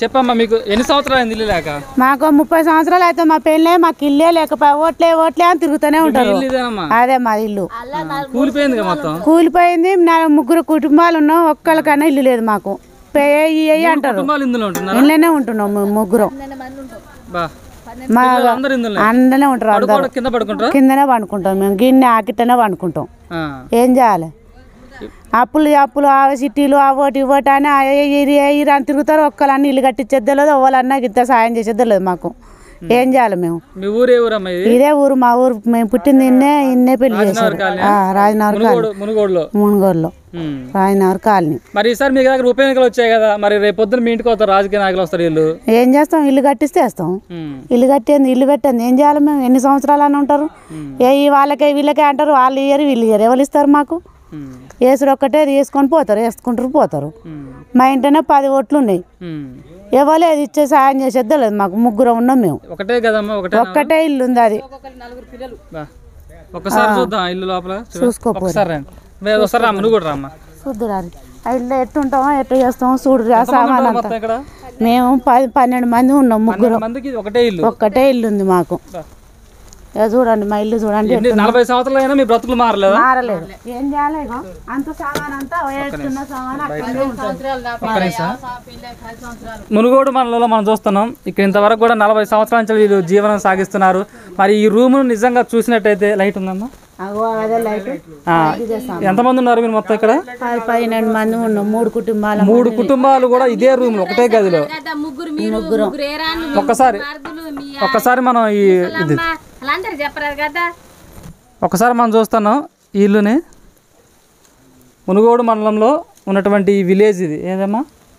చెప్పమ్మా, మీకు ఎన్ని సంవత్సరాలు అయింది ఇల్లు లేక? మాకు 30 సంవత్సరాలు అయితే మా పెళ్ళే, మాకు ఇల్లే లేకపోయి ఓట్లే అని తిరుగుతూనే ఉంటారు. అదే మా ఇల్లు కూలిపోయింది మొత్తం. కూలిపోయింది. 3 కుటుంబాలు ఉన్నాం, ఒక్కరికైనా ఇల్లు లేదు మాకు. అంటారు ఇంట్లోనే ఉంటున్నాం ముగ్గురం. అందనే ఉంటారు, కిందనే పండుకుంటాం మేము. గిన్నె ఆకిట్టనే పండుకుంటాం. ఏం చేయాలి? అప్పులు సిటీలు అవోటి ఇవ్వటి అని అని తిరుగుతారు. ఒక్కలన్నీ ఇల్లు కట్టించేది తెలియదు, ఎవరన్నా గిట్ట సాయం చేసేది తెలియదు మాకు. ఏం చేయాలి మేము? ఇదే ఊరు, మా ఊరు. మేము పుట్టింది ఇన్నే పెళ్లి చేశారు. రాజనగర్ మునుగోడులో రాజనగర్ కాలనీ. మరి ఈసారి మీ దగ్గర ఉప ఎన్నికలు వచ్చాయి కదా, మరి రేపు పొద్దున మీ ఇంటికి వస్తారు రాజకీయ నాయకులు వస్తారు. వీళ్ళు ఏం చేస్తాం? ఇల్లు కట్టిస్తే వేస్తాం. ఇల్లు కట్టేది, ఇల్లు పెట్టండి. ఏం చేయాలి మేము? ఎన్ని సంవత్సరాలు అని ఉంటారు? వాళ్ళకే వీళ్ళకే అంటారు, వాళ్ళు ఇయ్యరు వీళ్ళు ఇయ్యరు. ఎవరు ఇస్తారు మాకు? వేసుడు ఒక్కటే వేసుకొని పోతారు, వేసుకుంటారు పోతారు. మా ఇంటనే 10 ఓట్లు ఉన్నాయి. ఎవరు ఏది ఇచ్చే సాయం చేసేది తెలియదు మాకు. ముగ్గురం ఉన్నాం మేము. ఒక్కటే ఇల్లు ఉంది, అది చూసుకోపోతారు. చూద్దురాని ఆ ఇల్లు ఎట్టుంటామో ఎట్లా చేస్తామో చూడు. సామాన్ అంతా మేము 12 మంది ఉన్నాం. ముగ్గురం ఒక్కటే ఇల్లు ఉంది మాకు. చూడండి మా ఇల్లు చూడండి. 40 సంవత్సరాలు మీ బ్రతుకులు మారలేదు. ఏం చేయాలి? అంత సామాన్ అంతా మునుగోడు మండలంలో మనం చూస్తున్నాం. ఇక్కడ ఇంతవరకు కూడా 40 సంవత్సరాల నుంచి వీళ్ళు జీవనం సాగిస్తున్నారు. మరి ఈ రూమ్ నిజంగా చూసినట్టయితే లైట్ ఉందమ్మా? ఎంతమంది ఉన్నారు మీరు మొత్తం ఇక్కడ? 12 మంది ఉన్నాం. 3 కుటుంబాలు కూడా ఇదే రూమ్ ఒకటే గదిలో. ఒక్కసారి మనం ఒకసారి మనం చూస్తున్నాం ఈ ఇల్లుని. మునుగోడు మండలంలో ఉన్నటువంటి ఈ విలేజ్ ఇది ఏదమ్మా?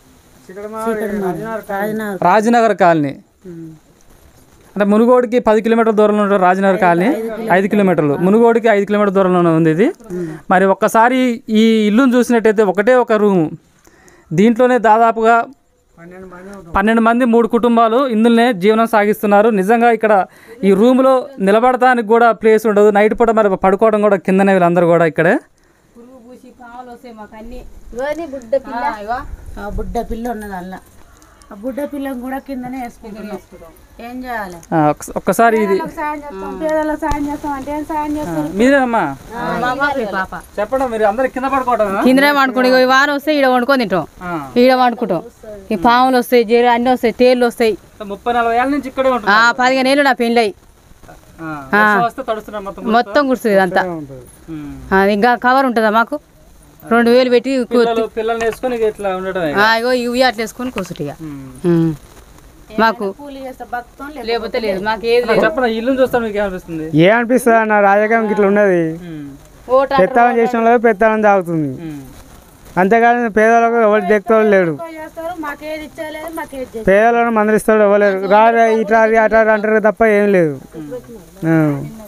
రాజనగర్ కాలనీ. అంటే మునుగోడుకి 10 కిలోమీటర్ల దూరంలో ఉంటుంది రాజనగర్ కాలనీ. 5 కిలోమీటర్లు, మునుగోడుకి 5 కిలోమీటర్ల దూరంలోనే ఉంది ఇది. మరి ఒక్కసారి ఈ ఇల్లును చూసినట్టయితే ఒకటే ఒక రూము. దీంట్లోనే దాదాపుగా 12 మంది 3 కుటుంబాలు ఇందులోనే జీవనం సాగిస్తున్నారు. నిజంగా ఇక్కడ ఈ రూమ్లో నిలబడటానికి కూడా ప్లేస్ ఉండదు. నైట్ పూట మరి పడుకోవడం కూడా కిందనే వీళ్ళందరూ కూడా ఇక్కడే. బుడ్డ పిల్ల ఉన్నది అలా. ఆ బుడ్డ పిల్లని కూడా కిందనే వేసుకుంటున్నాం. ఏం చేయాలి? ఒక్కసారి ఇది పేదలకు సాయం చేస్తాం అంటే ఏం సాయం చేస్తాం? మీరేనమ్మా చెప్పండి. మీరు అందరు కింద పడుకోవడం? కిందనే వండుకోండి. వాన వస్తే ఈడ వండుకొని తింటాం, ఈడ వండుకుంటాం. ఈ పాములు వస్తాయి, జేరు అన్నీ వస్తాయి, తేళ్ళు వస్తాయి. 30-40 ఏళ్ళ నుంచి ఇక్కడే 15 ఏళ్ళు నా పెళ్ళి మొత్తం కుడుస్తుంది అంతా. ఇంకా కవర్ ఉంటుందా మాకు? 2000 పెట్టి ఇవి అట్లా వేసుకొని కూర్చుంటా మాకు. లేకపోతే లేదు మాకు. ఏమనిపిస్తుంది అన్న? రాజకీయం ఇట్లా ఉన్నది. పెత్తాలం చేసిన వాళ్ళు పెత్తాలం తాగుతుంది, అంతేకాదు పేదవాళ్ళకు ఎవరు దిక్కుతాడు లేడు. పేదలను మందలిస్తాడు ఎవరు లేరు. రా ఇట్లా అట్లా అంటారు తప్ప ఏం లేదు.